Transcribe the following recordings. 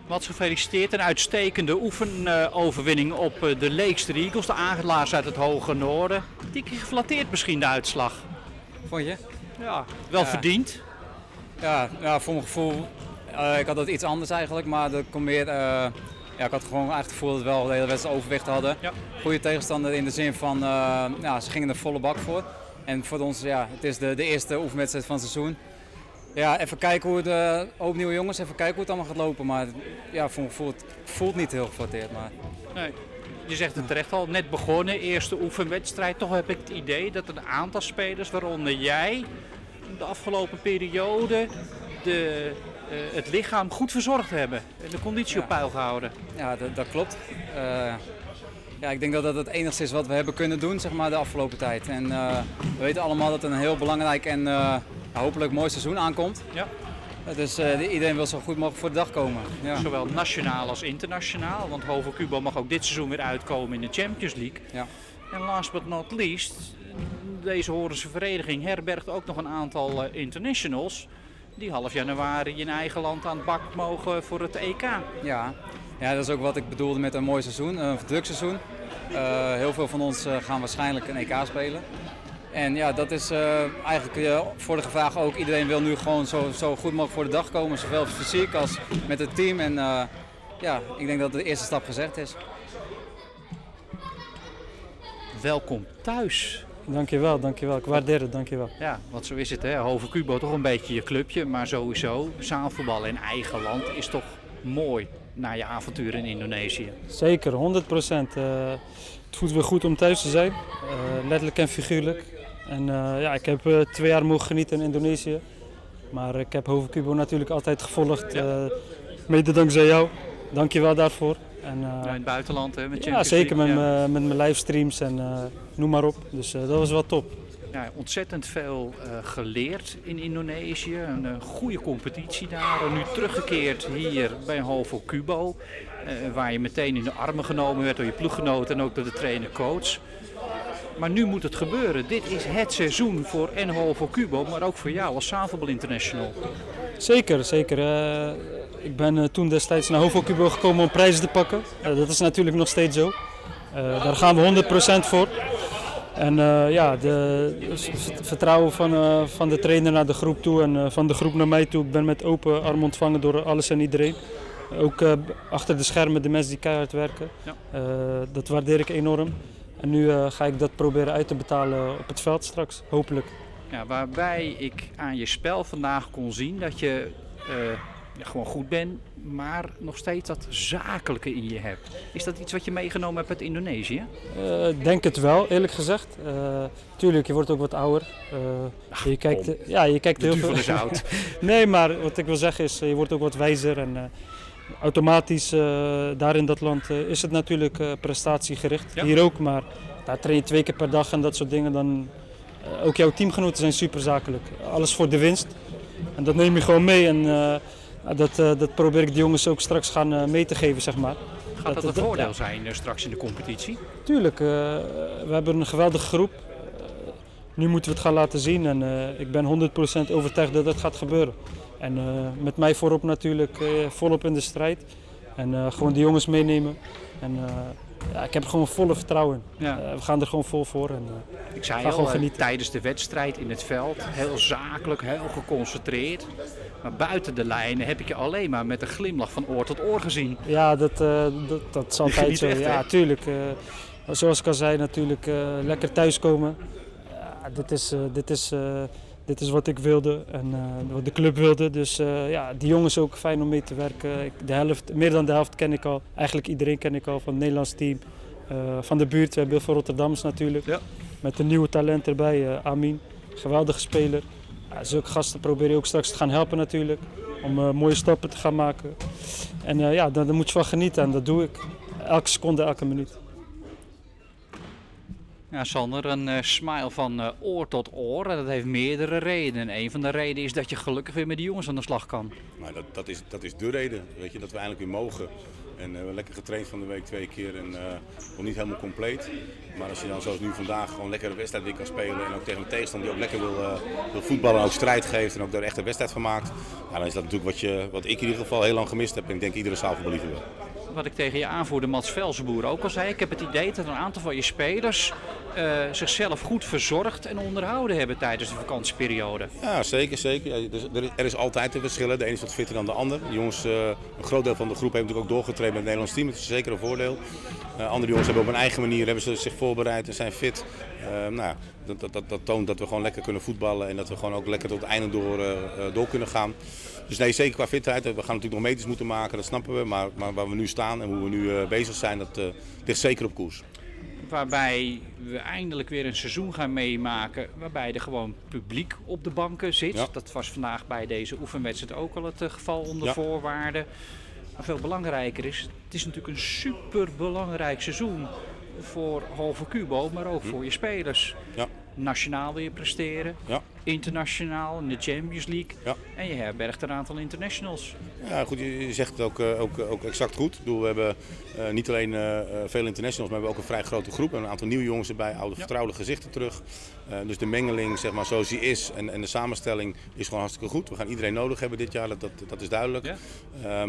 Wat gefeliciteerd, een uitstekende oefenoverwinning op de Leekster Eagles, de Agelaars uit het hoge noorden. Tikje geflatteerd misschien de uitslag. Vond je? Ja, wel verdiend. Ja, voor mijn gevoel, ik had het iets anders eigenlijk, maar dat komt meer, ik had gewoon eigenlijk het gevoel dat we wel de hele wedstrijd overwicht hadden. Ja. Goede tegenstander in de zin van, ze gingen er volle bak voor. En voor ons, het is de eerste oefenwedstrijd van het seizoen. Ja, even kijken hoe de hoop nieuwe jongens, even kijken hoe het allemaal gaat lopen. Maar ja, voor mijn gevoel, het voelt niet heel geflatteerd. Maar... Nee. Je zegt het terecht al, net begonnen, eerste oefenwedstrijd. Toch heb ik het idee dat een aantal spelers, waaronder jij, de afgelopen periode het lichaam goed verzorgd hebben. En de conditie op peil gehouden. Ja, dat klopt. Ik denk dat dat het enigste is wat we hebben kunnen doen, zeg maar, de afgelopen tijd. En we weten allemaal dat het een heel belangrijk en hopelijk mooi seizoen aankomt. Ja. Dus iedereen wil zo goed mogelijk voor de dag komen. Ja. Zowel nationaal als internationaal, want HOVO Cubo mag ook dit seizoen weer uitkomen in de Champions League. Ja. En last but not least, deze Horense vereniging herbergt ook nog een aantal internationals die half januari in eigen land aan het bak mogen voor het EK. Ja, dat is ook wat ik bedoelde met een mooi seizoen, een druk seizoen. Heel veel van ons gaan waarschijnlijk een EK spelen. En ja, dat is eigenlijk voor de vraag ook. Iedereen wil nu gewoon zo goed mogelijk voor de dag komen, zowel fysiek als met het team. En ik denk dat de eerste stap gezegd is. Welkom thuis. Dankjewel. Ik waardeer het, dankjewel. Ja, want zo is het, hè. HOVO Cubo toch een beetje je clubje, maar sowieso zaalvoetbal in eigen land is toch mooi na je avonturen in Indonesië. Zeker, 100%. Het voelt weer goed om thuis te zijn, letterlijk en figuurlijk. En ik heb 2 jaar mogen genieten in Indonesië, maar ik heb HOVO Cubo natuurlijk altijd gevolgd, mede dankzij jou. Dankjewel daarvoor. En, in het buitenland, hè, met Champions League. Ja, zeker met mijn livestreams en noem maar op. Dus dat was wel top. Ja, ontzettend veel geleerd in Indonesië, een goede competitie daar. Nu teruggekeerd hier bij HOVO Cubo, waar je meteen in de armen genomen werd door je ploeggenoten en ook door de trainer-coach. Maar nu moet het gebeuren. Dit is het seizoen voor HOVO Cubo, maar ook voor jou als zaalvoetbal international. Zeker. Ik ben toen destijds naar HOVO Cubo gekomen om prijzen te pakken. Dat is natuurlijk nog steeds zo. Daar gaan we 100% voor. En het vertrouwen van de trainer naar de groep toe en van de groep naar mij toe. Ik ben met open armen ontvangen door alles en iedereen. Ook achter de schermen de mensen die keihard werken. Ja. Dat waardeer ik enorm. En nu ga ik dat proberen uit te betalen op het veld straks, hopelijk. Ja, waarbij ik aan je spel vandaag kon zien dat je gewoon goed bent, maar nog steeds dat zakelijke in je hebt. Is dat iets wat je meegenomen hebt uit Indonesië? Ik denk het wel, eerlijk gezegd. Tuurlijk, je wordt ook wat ouder. Je kijkt heel veel. Is oud. Nee, maar wat ik wil zeggen is, je wordt ook wat wijzer en automatisch daar in dat land is het natuurlijk prestatiegericht. Ja. Hier ook, maar daar train je 2 keer per dag en dat soort dingen. Dan, ook jouw teamgenoten zijn super zakelijk. Alles voor de winst. En dat neem je gewoon mee en dat probeer ik de jongens ook straks gaan mee te geven, zeg maar. Gaat dat een voordeel zijn straks in de competitie? Tuurlijk, we hebben een geweldige groep. Nu moeten we het gaan laten zien en ik ben 100% overtuigd dat dat gaat gebeuren. En met mij voorop natuurlijk volop in de strijd en gewoon de jongens meenemen. En ik heb er gewoon volle vertrouwen in. Ja. We gaan er gewoon vol voor. En, ik zei al, tijdens de wedstrijd in het veld, heel zakelijk, heel geconcentreerd. Maar buiten de lijnen heb ik je alleen maar met een glimlach van oor tot oor gezien. Ja, dat is altijd zo. Echt, ja, tuurlijk. Zoals ik al zei, natuurlijk lekker thuiskomen. Dit is wat ik wilde en wat de club wilde. Dus die jongens ook fijn om mee te werken. Meer dan de helft ken ik al. Eigenlijk iedereen ken ik al van het Nederlands team. Van de buurt, we hebben heel veel Rotterdammers natuurlijk. Ja. Met een nieuwe talent erbij, Amin. Geweldige speler. Zulke gasten probeer je ook straks te gaan helpen natuurlijk. Om mooie stappen te gaan maken. En daar moet je van genieten en dat doe ik. Elke seconde, elke minuut. Ja, Sander, een smile van oor tot oor. En dat heeft meerdere redenen. Een van de redenen is dat je gelukkig weer met die jongens aan de slag kan. Maar dat is de reden, weet je, dat we eindelijk weer mogen. En we hebben lekker getraind van de week 2 keer en nog niet helemaal compleet. Maar als je dan zoals nu vandaag gewoon lekker een wedstrijd weer kan spelen en ook tegen een tegenstander die ook lekker wil voetballen en ook strijd geeft en ook daar echt een wedstrijd van maakt. Ja, dan is dat natuurlijk wat ik in ieder geval heel lang gemist heb en ik denk iedere zaalvoetbaliever wel. Wat ik tegen je aanvoerder Mats Velzenboer ook al zei. Ik heb het idee dat een aantal van je spelers zichzelf goed verzorgd en onderhouden hebben tijdens de vakantieperiode. Ja, zeker. Ja, dus er is altijd een verschil. De een is wat fitter dan de ander. De jongens, een groot deel van de groep heeft natuurlijk ook doorgetraind met het Nederlands team. Dat is zeker een voordeel. Andere jongens hebben op hun eigen manier hebben ze zich voorbereid en zijn fit. Nou, dat toont dat we gewoon lekker kunnen voetballen en dat we gewoon ook lekker tot het einde door kunnen gaan. Dus nee, zeker qua fitheid. We gaan natuurlijk nog meters moeten maken, dat snappen we. Maar waar we nu staan en hoe we nu bezig zijn, dat ligt zeker op koers. Waarbij we eindelijk weer een seizoen gaan meemaken waarbij er gewoon publiek op de banken zit. Ja. Dat was vandaag bij deze oefenwedstrijd ook al het geval onder voorwaarden. Maar veel belangrijker is, het is natuurlijk een super belangrijk seizoen voor Hove Cubo, maar ook voor je spelers. Ja. Nationaal wil je presteren, internationaal in de Champions League en je herbergt een aantal internationals. Ja goed, je zegt het ook exact goed. Ik bedoel, we hebben niet alleen veel internationals, maar we hebben ook een vrij grote groep. En een aantal nieuwe jongens erbij, oude vertrouwde gezichten terug. Dus de mengeling, zeg maar, zoals die is en de samenstelling is gewoon hartstikke goed. We gaan iedereen nodig hebben dit jaar, dat is duidelijk. Ja.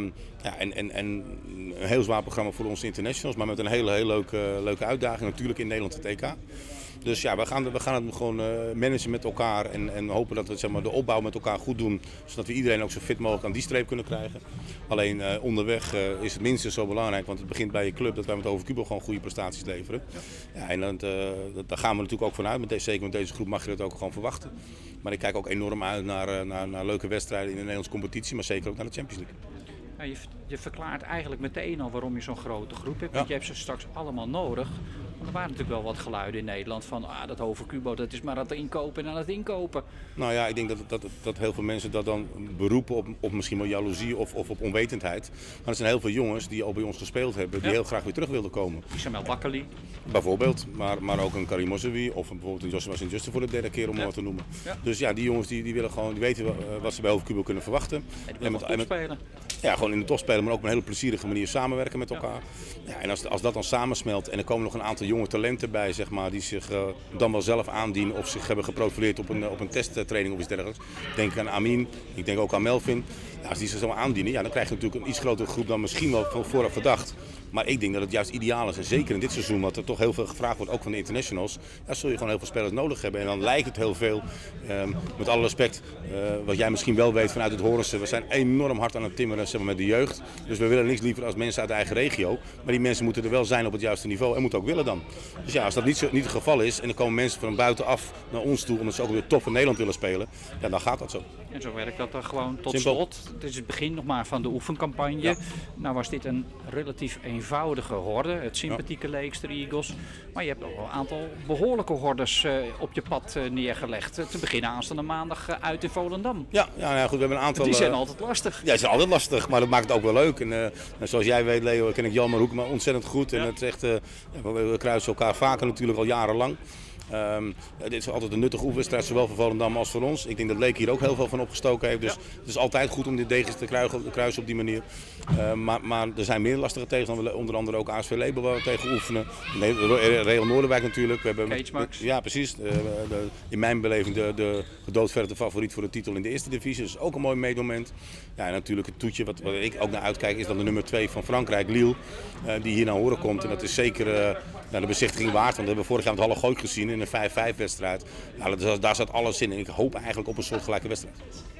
En een heel zwaar programma voor onze internationals, maar met een hele leuke uitdaging natuurlijk in Nederland het EK. Dus ja, we gaan het gewoon managen met elkaar en hopen dat we, zeg maar, de opbouw met elkaar goed doen. Zodat we iedereen ook zo fit mogelijk aan die streep kunnen krijgen. Alleen onderweg is het minstens zo belangrijk, want het begint bij je club dat wij met Hove Cubo gewoon goede prestaties leveren. Ja, en daar gaan we natuurlijk ook vanuit. Zeker met deze groep mag je dat ook gewoon verwachten. Maar ik kijk ook enorm uit naar leuke wedstrijden in de Nederlandse competitie, maar zeker ook naar de Champions League. Ja, je verklaart eigenlijk meteen al waarom je zo'n grote groep hebt. Want je hebt ze straks allemaal nodig. Want er waren natuurlijk wel wat geluiden in Nederland van dat Hove Cubo, dat is maar aan het inkopen en aan het inkopen. Nou ja, ik denk dat heel veel mensen dat dan beroepen op misschien wel jaloezie of op onwetendheid. Maar er zijn heel veel jongens die al bij ons gespeeld hebben, die heel graag weer terug wilden komen. Ismael Bakkali. Bijvoorbeeld, maar ook een Karim Moussaoui of bijvoorbeeld een Joshua Sint-Juste voor de derde keer om wat te noemen. Ja. Dus ja, die jongens die willen gewoon, die weten wat ze bij Hove Cubo kunnen verwachten. En die willen spelen. Ja, gewoon in de top spelen, maar ook op een hele plezierige manier samenwerken met elkaar. Ja, en als dat dan samensmelt en er komen nog een aantal jonge talenten bij, zeg maar, die zich dan wel zelf aandienen of zich hebben geprofileerd op een testtraining of iets dergelijks. Ik denk aan Amin, ik denk ook aan Melvin. Ja, als die zich zo aandienen, ja, dan krijg je natuurlijk een iets grotere groep dan misschien wel van vooraf gedacht. Maar ik denk dat het juist ideaal is, en zeker in dit seizoen, wat er toch heel veel gevraagd wordt, ook van de internationals, ja, zul je gewoon heel veel spelers nodig hebben. En dan lijkt het heel veel, met alle respect, wat jij misschien wel weet vanuit het Horense, we zijn enorm hard aan het timmeren, zeg maar, met de jeugd. Dus we willen niks liever als mensen uit de eigen regio. Maar die mensen moeten er wel zijn op het juiste niveau en moeten ook willen dan. Dus ja, als dat niet het geval is en er komen mensen van buitenaf naar ons toe, omdat ze ook weer top in Nederland willen spelen, ja, dan gaat dat zo. En zo werkt dat dan gewoon tot slot. Het is het begin nog maar van de oefencampagne. Ja. Nou was dit een relatief eenvoudige horde, het sympathieke Leekster Eagles. Maar je hebt ook wel een aantal behoorlijke hordes op je pad neergelegd. Te beginnen aanstaande maandag uit in Volendam. Ja, goed, we hebben een aantal... Die zijn altijd lastig. Ja, die zijn altijd lastig, maar dat maakt het ook wel leuk. En zoals jij weet, Leo, ken ik Jalmar Hoekema ontzettend goed. En het is echt, we kruisen elkaar vaker natuurlijk al jarenlang. Dit is altijd een nuttige oefenwedstrijd, zowel voor Volendam als voor ons. Ik denk dat Leek hier ook heel veel van opgestoken heeft. Dus het is altijd goed om dit degens te kruisen op die manier. Maar er zijn meer lastige tegenstanders, onder andere ook ASV Label waar we tegen oefenen. Real Noorderwijk natuurlijk. We hebben Cage Max. Ja, precies. In mijn beleving de gedoodverde favoriet voor de titel in de eerste divisie. Dus ook een mooi meedoment. Ja, en natuurlijk het toetje wat ik ook naar uitkijk is dan de nummer 2 van Frankrijk, Lille. Die hier naar horen komt. En dat is zeker de bezichtiging waard. Want dat hebben we vorig jaar met Halle Gooit gezien in een 5-5 wedstrijd. Ja, daar zat alles in en ik hoop eigenlijk op een soortgelijke wedstrijd.